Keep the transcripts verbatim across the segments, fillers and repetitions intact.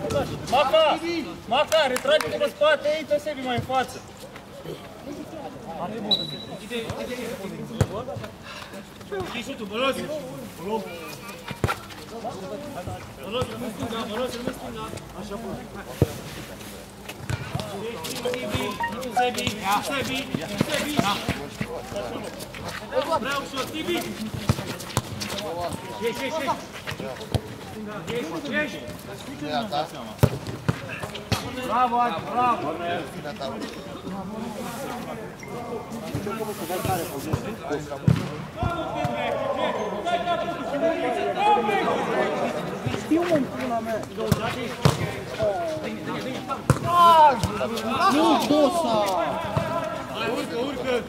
Maca! Maca, retrage-te pe spate, ei pe Sebi mai în față. Și șutul, Bălos! Bălos, rămâi stânga, Bălos, rămâi stânga. Așa bun. Sebi, Sebi, Sebi! Vreau și-o, Tibi! Ieși, ieși, ieși! Ieși, ieși! Bravo, Adi, bravo! Știu în pula mea! Nu, Dosa! Urcă, urcă!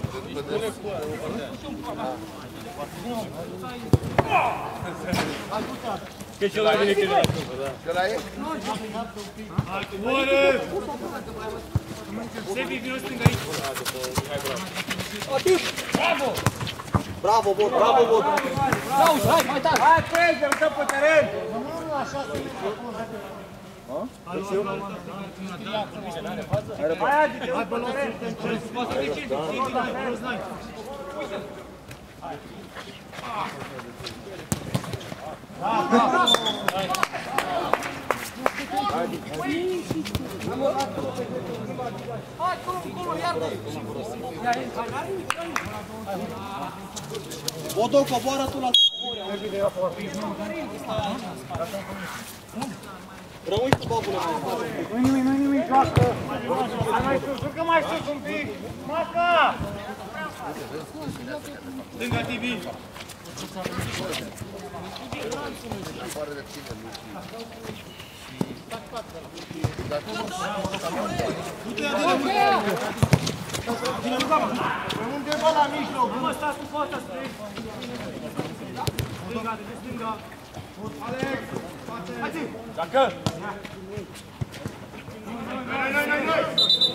Că ce la vine că nu Ce la e? Hai, coboară! Sebi, vino stânga aici! Bravo! Bravo, Bot, bravo, Bot! Auzi, hai, mai tare! Hai, prege, îl dăm pe teren! Hai, Adi, te uit pe teren! Hai, colo, colo, iartă! Bodo, coboară tu la rămâi cu babule mai. Nu-i nimic, nu-i nimic, joacă! Hai mai sus, urcă mai sus un pic! Maca! Stânga, Tibi! Afară de tine, nu știu. Du-te la undeva la mijloc! Nu mă stați cu fața spre... Stânga, de stânga! Alex! Hai zi! Joacă! Noi, noi, noi, noi!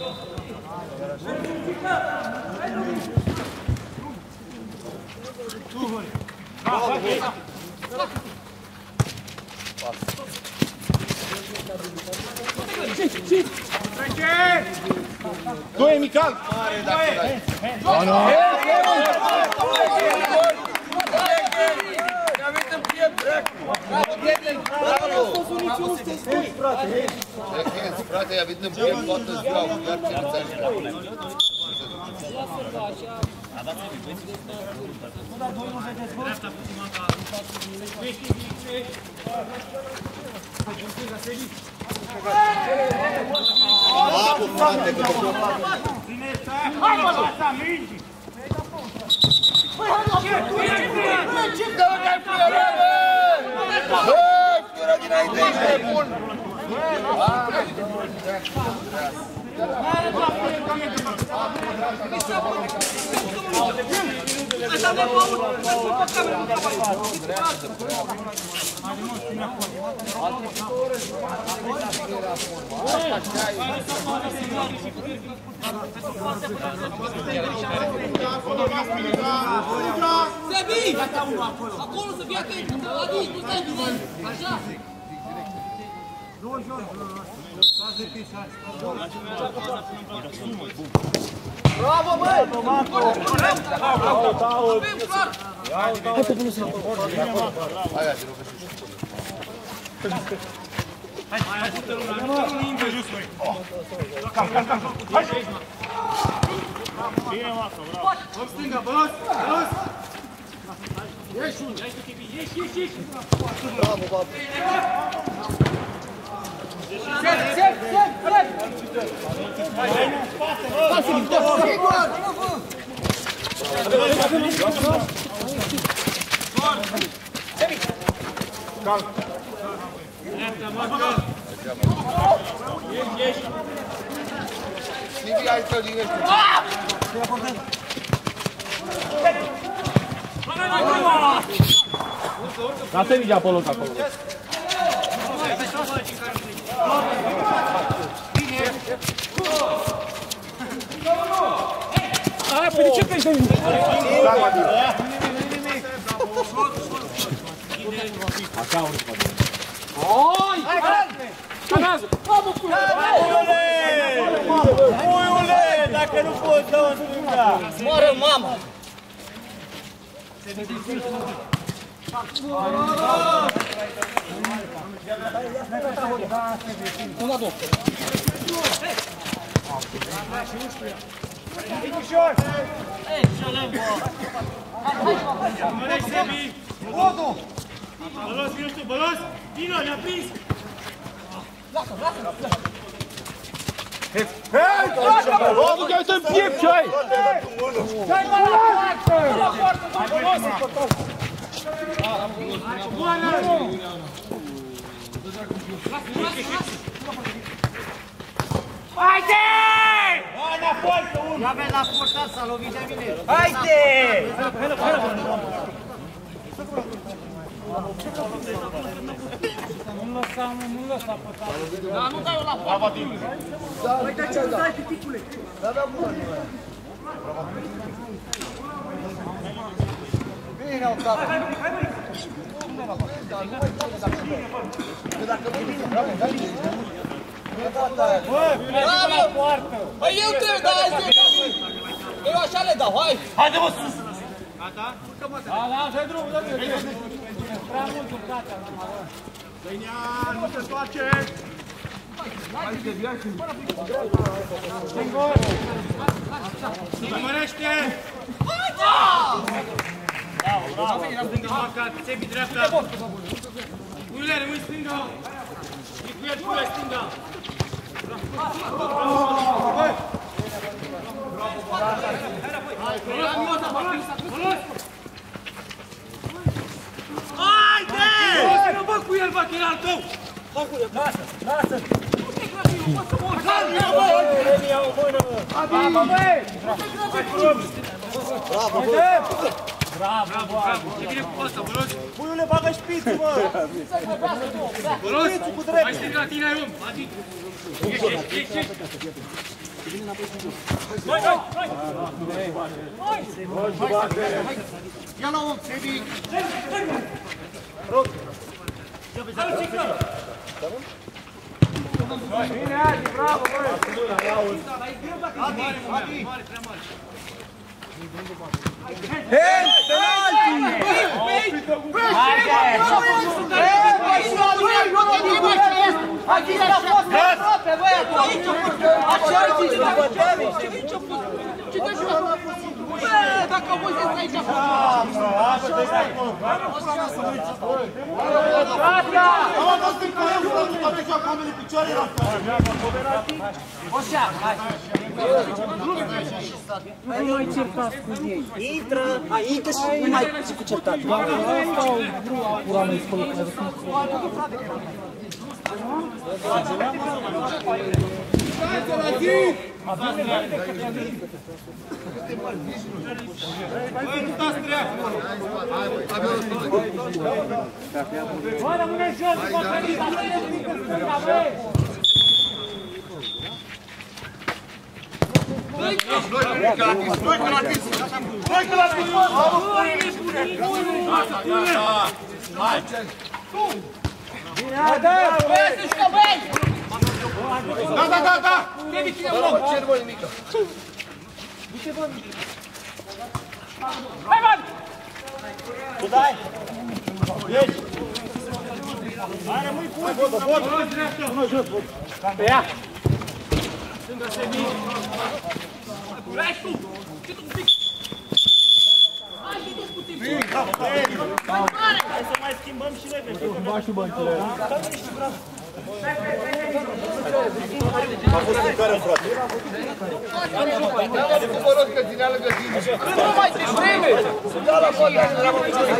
Bravo, bravo! Trece! Doi, Mical! Doi! Bravo! Frate, i-a venit în piept toată ziua, iar ce nu ți-a bravo, frate, că te-o fac! Hai, mă, fața mingii! Ce dă-o că-ai fluierat, bă! Băi, fluierat dinainte, ești bun! Sebi! Acolo să fie atent! Adi, nu stai bine! Așa! Bravo, băi! Avem clar! Hai pe bună să-l Hai, Adi, rog, și știu. Hai, hai, ajută-l una, ajută-l un pe jos, măi! Cam, cam, cam! Hai! Bine, Maca, bravo! Vă stânga, Bălos! Bălos! Ieși unul! Ieși, ieși, ieși! Bravo, babu! Sep, sep, sep, sep! Hai, hai, în spate, bă! Hai, Filip, dă! Sigur! Calm! Dreapta, Maca! Ieși, ieși! Nici hai să linești. Lasă nici acolo, acolo. Aia, pe de ce pleci de mine? Așa, urcă. Hai! Hai, Canează! Puiule! Puiule! Dacă nu poți, dă-o în stânga! Moară mama! Mărești, Sebi! Votul! Bălos, vină tu, bălos! Vino, ne-a prins! Hei, Votul, că uite în piept ce ai! Dai mă la poartă! La poartă, Haide! Hai înapoi, că unul! ia vezi la portar, s-a lovit de mine! Haide! Nu lăsa, nu lăsa portarul! Da, nu dai-o la poartă! Uite ce-ți dai, piticule! Da, da, bună! Bine, au cap! Dacă nu vine, bravo, dai bine! Bravo! Păi eu trebuie, dar azi eu eu așa le dau, hai! Haide, mă, sus! Gata? Da, da, dă-i drumul, dă-i drumul! Prea mult în brațea, Dăinian, nu te stoarce! Mărește! Marcat, Sebi dreapta! Uile, rămâi stânga! Nicuiet, pune stânga! Haide! Nu bă cu el, bă, că e al tău! Lasă, lasă! Bravo, bă! Bravo, bravo! Ce bine cu ăsta, Boros! Puiule, bagă șpițul, mă! Boros! Mai stric la tine, ai om! Adi! Ieși, ieși, ieși, ieși! Hai, hai! Ia la om, Sebi! Bine, Adi, bravo, băi! Adi, Adi! Hei, penalti! Dacă auzi aici, Am fost în care eu să nu fac cu ambele picioare la Oșa, hai! Nu mai certați cu ei. Intră, hai, intră și nu mai cu certați. Oamenii spălă cu Bă, rămâne jos, după Felița, să ne zică stânga, băi! Doi că la tis! Doi că la tis! Hai! Băi, să jucă, băi! Da, da, da, da! Trebuie cine în loc! Ce bă, nimică! Hai, bă! Tu dai! Ieși! Hai, rămâi cu unul! Boros, dreapta! Până jos, bă! Pe ea! Stânga, Sebi! Vrei tu! Ce tu zic? Hai, vedeți puțin! Hai să mai schimbăm și noi pe schimbăm și băncile. A fost în care, frate? Am făcut rost că ținea lângă tine. Când nu mai ți vreme? Ia la bă, ia la bă, picioare.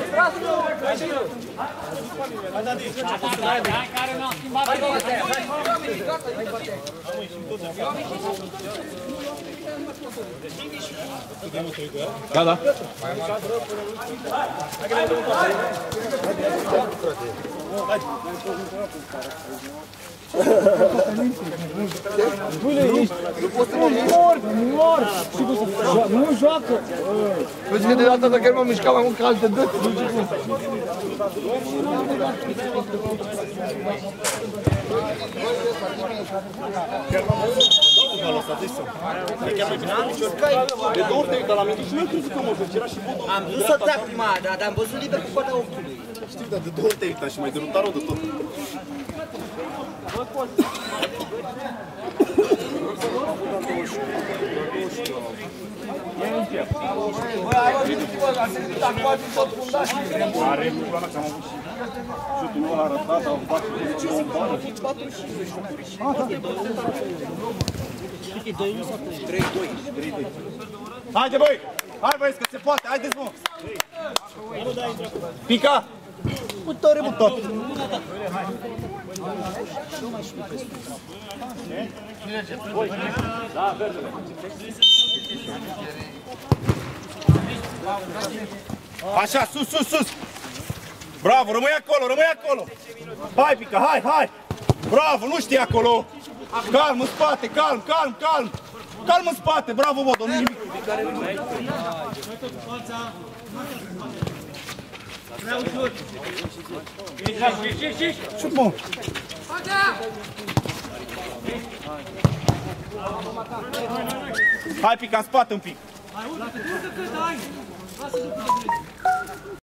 Hai, care n-a schimbat de Da, da. Nu poți să mă mor, mor. Nu joacă. Vezi că de data dacă m-am mișcat mai mult ca alte dăți. Nu știu cum. De două ori te-ai uitat la mine și nu am crezut că mă joc, era și Bodo. Am vrut să trag prima dată, dar am văzut liber cu coada ochiului. Știu, dar de două ori te-ai uitat și mai derutat rău de tot. Băi, ai văzut, bă, a servit acum din tot fundașul. Are problema că am avut și șutul ăla arătat, am bat două bani. trei doi. Haide, băi! Hai, băieți, că se poate, haideți, mă! Pica! Uite, ori tot! Așa, sus, sus, sus! Bravo, rămâi acolo, rămâi acolo! Hai, Pica, hai, hai! Bravo, nu știi acolo! Calm, în spate, calm, calm, calm! Calm în spate, bravo, Bodo, nu nimic! Ce bun! Hai, Pica, în spate un pic!